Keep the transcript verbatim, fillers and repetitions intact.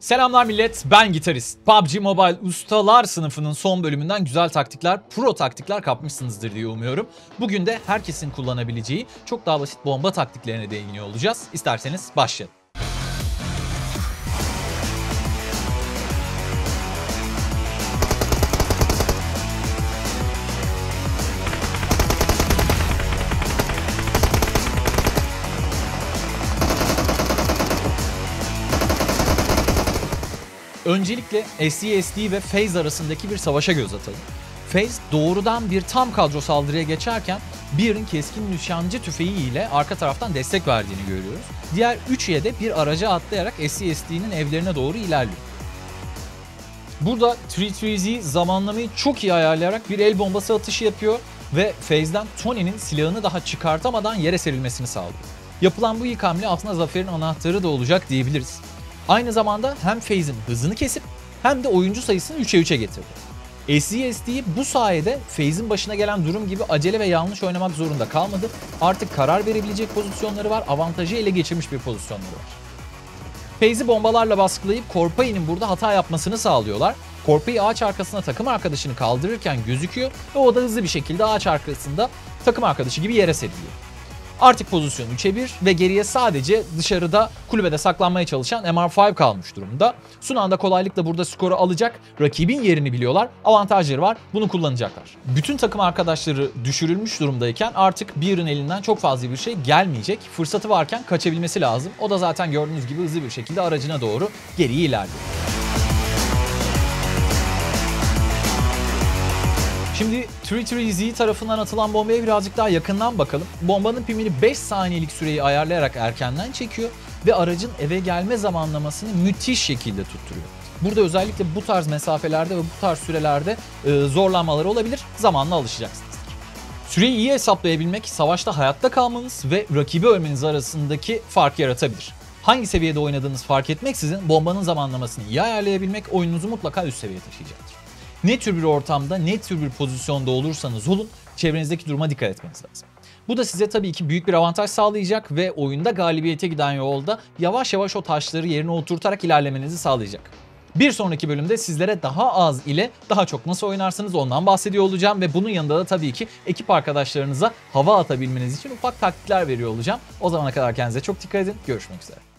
Selamlar millet, ben Gitarist. P U B G Mobile ustalar sınıfının son bölümünden güzel taktikler, pro taktikler kapmışsınızdır diye umuyorum. Bugün de herkesin kullanabileceği çok daha basit bomba taktiklerine değiniyor olacağız. İsterseniz başlayalım. Öncelikle S E S D ve FaZe arasındaki bir savaşa göz atalım. FaZe doğrudan bir tam kadro saldırıya geçerken Beer'in keskin nişancı tüfeği ile arka taraftan destek verdiğini görüyoruz. Diğer üç üye de bir araca atlayarak S E S D'nin evlerine doğru ilerliyor. Burada üç üç Z zamanlamayı çok iyi ayarlayarak bir el bombası atışı yapıyor ve FaZe'den Tony'nin silahını daha çıkartamadan yere serilmesini sağlıyor. Yapılan bu ilk hamle aslında zaferin anahtarı da olacak diyebiliriz. Aynı zamanda hem FaZe'in hızını kesip hem de oyuncu sayısını üçe üçe getirdi. S E S D bu sayede FaZe'in başına gelen durum gibi acele ve yanlış oynamak zorunda kalmadı. Artık karar verebilecek pozisyonları var, avantajı ele geçirmiş bir pozisyonları var. FaZe'i bombalarla baskılayıp Corpai'nin burada hata yapmasını sağlıyorlar. Corpai ağaç arkasına takım arkadaşını kaldırırken gözüküyor ve o da hızlı bir şekilde ağaç arkasında takım arkadaşı gibi yere seriliyor. Artık pozisyon üçe bir ve geriye sadece dışarıda kulübede saklanmaya çalışan M R beş kalmış durumda. Sunan da kolaylıkla burada skoru alacak. Rakibin yerini biliyorlar. Avantajları var. Bunu kullanacaklar. Bütün takım arkadaşları düşürülmüş durumdayken artık Beer'in elinden çok fazla bir şey gelmeyecek. Fırsatı varken kaçabilmesi lazım. O da zaten gördüğünüz gibi hızlı bir şekilde aracına doğru geriye ilerliyor. Şimdi üç üç Z tarafından atılan bombaya birazcık daha yakından bakalım. Bombanın pimini beş saniyelik süreyi ayarlayarak erkenden çekiyor ve aracın eve gelme zamanlamasını müthiş şekilde tutturuyor. Burada özellikle bu tarz mesafelerde ve bu tarz sürelerde e, zorlanmaları olabilir. Zamanla alışacaksınız. Süreyi iyi hesaplayabilmek savaşta hayatta kalmanız ve rakibi ölmeniz arasındaki fark yaratabilir. Hangi seviyede oynadığınız fark etmeksizin bombanın zamanlamasını iyi ayarlayabilmek oyununuzu mutlaka üst seviyeye taşıyacaktır. Ne tür bir ortamda, ne tür bir pozisyonda olursanız olun, çevrenizdeki duruma dikkat etmeniz lazım. Bu da size tabii ki büyük bir avantaj sağlayacak ve oyunda galibiyete giden yolda yavaş yavaş o taşları yerine oturtarak ilerlemenizi sağlayacak. Bir sonraki bölümde sizlere daha az ile daha çok nasıl oynarsınız ondan bahsediyor olacağım ve bunun yanında da tabii ki ekip arkadaşlarınıza hava atabilmeniz için ufak taktikler veriyor olacağım. O zamana kadar kendinize çok dikkat edin. Görüşmek üzere.